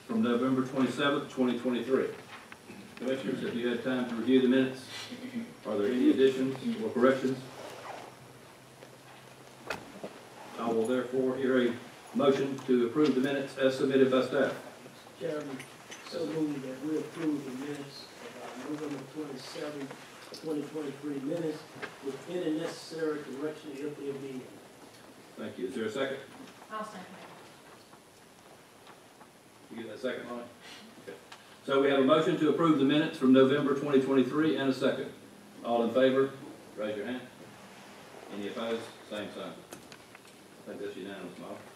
from November 27th, 2023. Commissioners, have you had time to review the minutes? Are there any additions or corrections? I will therefore hear a motion to approve the minutes as submitted by staff. Mr. Chairman, so moved that we approve the minutes of November 27th, 2023 minutes with any necessary correction if there be. Thank you. Is there a second? I'll second You get that second, Lonnie? Okay. So we have a motion to approve the minutes from November 2023 and a second. All in favor, raise your hand. Any opposed? Same sign. I think that's unanimous, Molly.